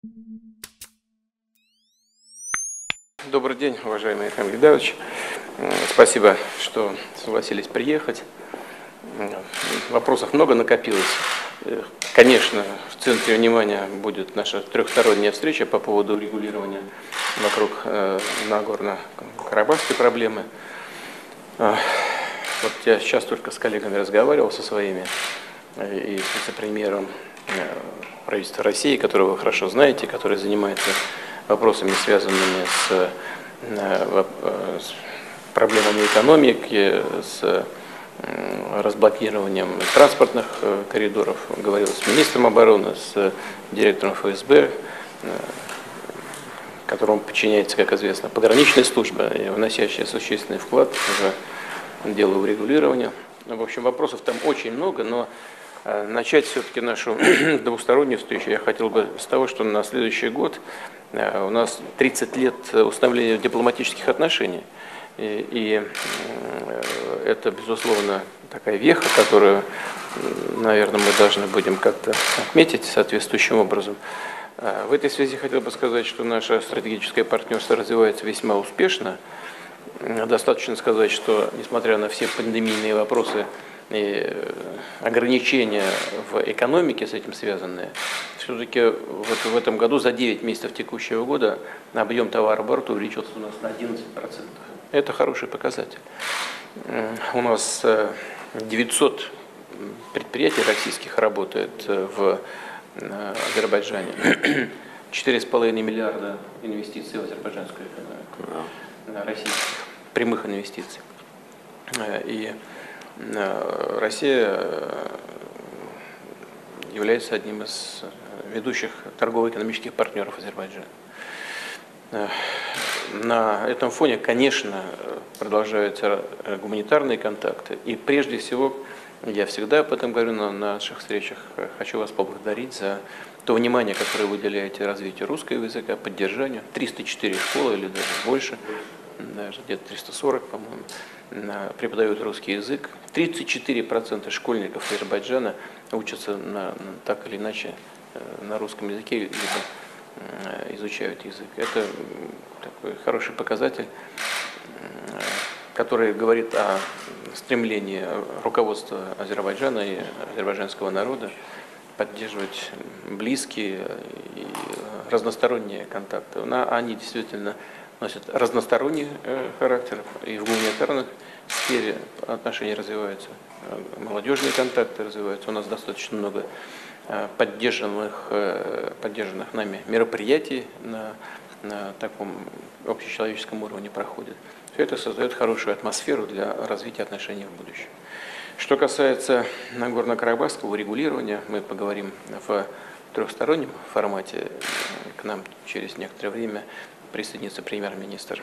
Добрый день, уважаемый Михаил Гайдарович. Спасибо, что согласились приехать. Вопросов много накопилось. Конечно, в центре внимания будет наша трехсторонняя встреча по поводу урегулирования вокруг Нагорно-Карабахской проблемы. Вот я сейчас только с коллегами разговаривал со своими и с вице-премьером правительства России, которого вы хорошо знаете, который занимается вопросами, связанными с проблемами экономики, с разблокированием транспортных коридоров. Говорил с министром обороны, с директором ФСБ, которому подчиняется, как известно, пограничная служба, вносящая существенный вклад в дело урегулирования. В общем, вопросов там очень много, но начать все-таки нашу двустороннюю встречу я хотел бы с того, что на следующий год у нас 30 лет установления дипломатических отношений. И это, безусловно, такая веха, которую, наверное, мы должны будем как-то отметить соответствующим образом. В этой связи хотел бы сказать, что наше стратегическое партнерство развивается весьма успешно. Достаточно сказать, что, несмотря на все пандемийные вопросы и ограничения в экономике с этим связанные, все-таки в этом году за 9 месяцев текущего года объем товарооборота увеличился у нас на 11%. Это хороший показатель. У нас 900 предприятий российских работает в Азербайджане. 4,5 миллиарда инвестиций в азербайджанскую экономику, российских прямых инвестиций. И Россия является одним из ведущих торгово-экономических партнеров Азербайджана. На этом фоне, конечно, продолжаются гуманитарные контакты. И прежде всего, я всегда об этом говорю на наших встречах, хочу вас поблагодарить за то внимание, которое вы уделяете развитию русского языка, поддержанию. 304 школы или даже больше, даже где-то 340, по-моему, преподают русский язык. 34% школьников Азербайджана учатся так или иначе на русском языке, либо изучают язык. Это такой хороший показатель, который говорит о стремлении руководства Азербайджана и азербайджанского народа поддерживать близкие и разносторонние контакты. Они действительно носят разносторонний характер, и в гуманитарной сфере отношения развиваются, молодежные контакты развиваются. У нас достаточно много поддержанных нами мероприятий на таком общечеловеческом уровне проходит. Все это создает хорошую атмосферу для развития отношений в будущем. Что касается Нагорно-Карабахского урегулирования, мы поговорим в трехстороннем формате. К нам через некоторое время присоединится премьер-министр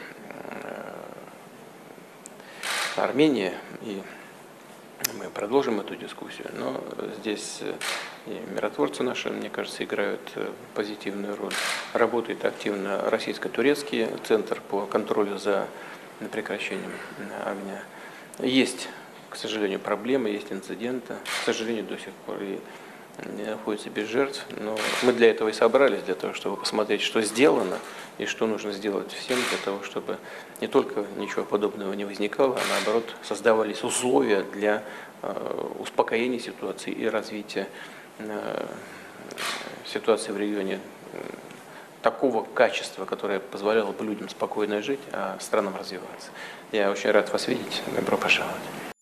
Армении, и мы продолжим эту дискуссию. Но здесь и миротворцы наши, мне кажется, играют позитивную роль. Работает активно российско-турецкий центр по контролю за прекращением огня. Есть, к сожалению, проблемы, есть инциденты. К сожалению, до сих пор и не находится без жертв. Но мы для этого и собрались, для того, чтобы посмотреть, что сделано и что нужно сделать всем для того, чтобы не только ничего подобного не возникало, а наоборот создавались условия для успокоения ситуации и развития ситуации в регионе такого качества, которое позволяло бы людям спокойно жить, а странам развиваться. Я очень рад вас видеть. Добро пожаловать.